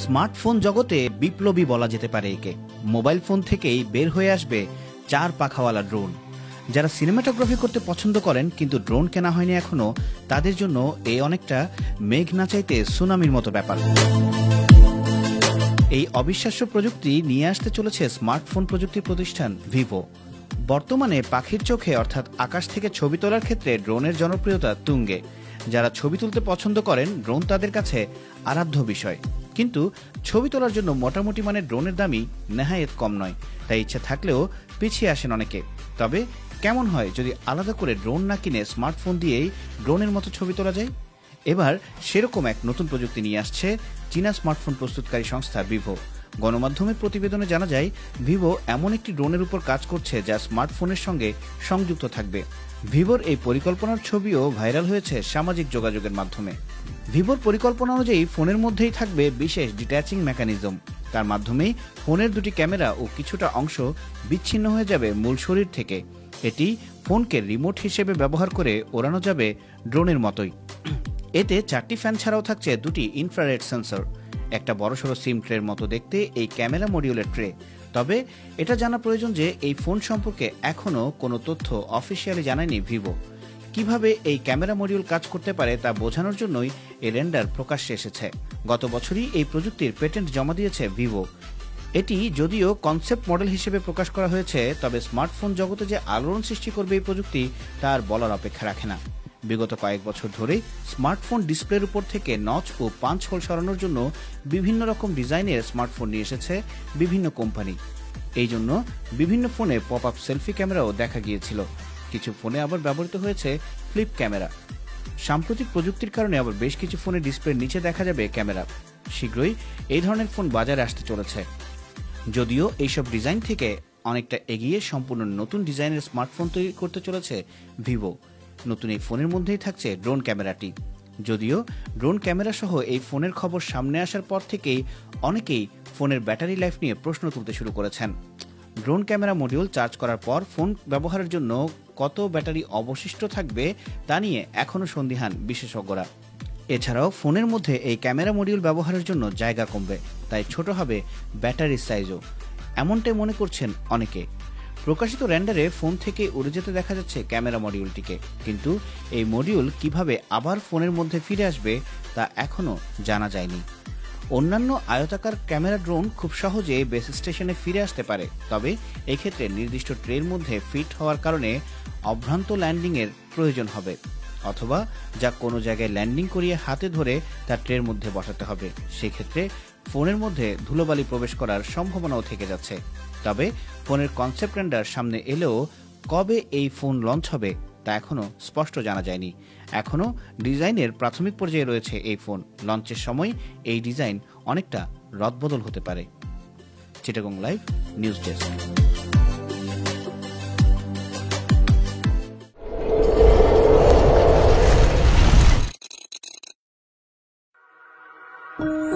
Smartphone জগতে বিপ্লবী বলা যেতে পারে একে। মোবাইল ফোন থেকেই বের হয়ে আসবে 4 পাখাওয়ালা ড্রোন। যারা সিনেমাটোগ্রাফি করতে পছন্দ করেন কিন্তু ড্রোন কেনা হয়নি এখনো, তাদের জন্য এই অনেকটা মেঘ না চাইতে সুনামির মতো ব্যাপার। এই অবিশ্বাস্য প্রযুক্তি নিয়ে আসতে চলেছে স্মার্টফোন প্রযুক্তি প্রতিষ্ঠান ভিভো। বর্তমানে পাখির চোখে অর্থাৎ আকাশ থেকে ছবি তোলার ক্ষেত্রে ড্রোনের জনপ্রিয়তা তুঙ্গে। যারা ছবি তুলতে পছন্দ করেন, ড্রোন তাদের কাছে আরাধ্য বিষয়। কিন্তু ছবি তোলার জন্য মোটামুটি মানের ড্রোনের দামই নেহায়েত কম নয়, তাই ইচ্ছে থাকলেও পিছিয়ে আসেন অনেকে। তবে কেমন হয় যদি আলাদা করে ড্রোন না কিনে স্মার্টফোন দিয়েই ড্রোনের মতো ছবি তোলা যায়? এবার সেরকম এক নতুন প্রযুক্তি নিয়ে আসছে চীনা স্মার্টফোন প্রস্তুতকারী সংস্থা ভিভো। গণমাধ্যমের প্রতিবেদনে জানা যায়, ভিভো এমন একটি ড্রোনের উপর কাজ করছে যা স্মার্টফোনের সঙ্গে সংযুক্ত থাকবে। ভিভোর এই পরিকল্পনার ছবিও ভাইরাল হয়েছে সামাজিক যোগাযোগের মাধ্যমে। ভিভোর পরিকল্পনা অনুযায়ী ফোনের মধ্যেই থাকবে বিশেষ ডিট্যাচিং মেকানিজম। তার মাধ্যমেই ফোনের দুটি ক্যামেরা ও কিছুটা অংশ বিচ্ছিন্ন হয়ে যাবে মূল শরীর থেকে। এটি ফোনকে রিমোট হিসেবে ব্যবহার করে ওড়ানো যাবে ড্রোনের মতোই। এতে 4টি ফ্যান ছাড়াও থাকছে 2টি ইনফ্রারেড সেন্সর, একটা বড়সড় সিম ট্রের মতো দেখতে এই ক্যামেরা মডিউলের ট্রে। তবে এটা জানা প্রয়োজন যে এই ফোন সম্পর্কে এখনও কোনো তথ্য অফিসিয়ালি জানায়নি ভিভো। কিভাবে এই ক্যামেরা মডিউল কাজ করতে পারে তা বোঝানোর জন্যই এই রেন্ডার প্রকাশ্যে এসেছে। গত বছরই এই প্রযুক্তির পেটেন্ট জমা দিয়েছে ভিভো। এটি যদিও কনসেপ্ট মডেল হিসেবে প্রকাশ করা হয়েছে, তবে স্মার্টফোন জগতে যে আলোড়ন সৃষ্টি করবে এই প্রযুক্তি তার বলার অপেক্ষা রাখে না। বিগত কয়েক বছর ধরে স্মার্টফোন ডিসপ্লের উপর থেকে নচ ও পাঞ্চ হোল সরানোর জন্য বিভিন্ন রকম ডিজাইনের স্মার্টফোন নিয়ে এসেছে বিভিন্ন কোম্পানি। এই জন্য বিভিন্ন ফোনে পপ আপ সেলফি ক্যামেরাও দেখা গিয়েছিল। কিছু ফোনে আবার ব্যবহৃত হয়েছে ফ্লিপ ক্যামেরা। সাম্প্রতিক প্রযুক্তির কারণে আবার বেশ কিছু ফোনে ডিসপ্লের নিচে দেখা যাবে ক্যামেরা। শীঘ্রই এই ধরনের ফোন বাজারে আসতে চলেছে। যদিও এইসব ডিজাইন থেকে অনেকটা এগিয়ে সম্পূর্ণ নতুন ডিজাইনের স্মার্টফোন তৈরি করতে চলেছে ভিভো। নতুন এই ফোনের মধ্যেই থাকছে ড্রোন ক্যামেরাটি। যদিও ড্রোন ক্যামেরা সহ এই ফোনের খবর সামনে আসার পর থেকেই অনেকেই ফোনের ব্যাটারি লাইফ নিয়ে প্রশ্ন তুলতে শুরু করেছেন। ড্রোন ক্যামেরা মডিউল চার্জ করার পর ফোন ব্যবহারের জন্য কত ব্যাটারি অবশিষ্ট থাকবে তা নিয়ে এখনও সন্দিহান বিশেষজ্ঞরা। এছাড়াও ফোনের মধ্যে এই ক্যামেরা মডিউল ব্যবহারের জন্য জায়গা কমবে, তাই ছোট হবে ব্যাটারির সাইজও, এমনটাই মনে করছেন অনেকে। প্রকাশিত রেন্ডারে ফোন থেকে উড়ে যেতে দেখা যাচ্ছে ক্যামেরা মডিউলটিকে, কিন্তু এই মডিউল কিভাবে আবার ফোনের মধ্যে ফিরে আসবে তা এখনও জানা যায়নি। অন্যান্য আয়তাকার ক্যামেরা ড্রোন খুব সহজে বেস স্টেশনে ফিরে আসতে পারে, তবে এক্ষেত্রে নির্দিষ্ট ট্রের মধ্যে ফিট হওয়ার কারণে অভ্রান্ত ল্যান্ডিংয়ের প্রয়োজন হবে, অথবা যা কোনো জায়গায় ল্যান্ডিং করিয়ে হাতে ধরে তার ট্রের মধ্যে বসাতে হবে। সেক্ষেত্রে ফোনের মধ্যে ধুলোবালি প্রবেশ করার সম্ভাবনাও থেকে যাচ্ছে। তবে ফোনের কনসেপ্ট রেন্ডার সামনে এলেও কবে এই ফোন লঞ্চ হবে তা এখনও স্পষ্ট জানা যায়নি। এখনও ডিজাইনের প্রাথমিক পর্যায়ে রয়েছে এই ফোন। লঞ্চের সময় এই ডিজাইন অনেকটা রদবদল হতে পারে। Chittagong live news desk.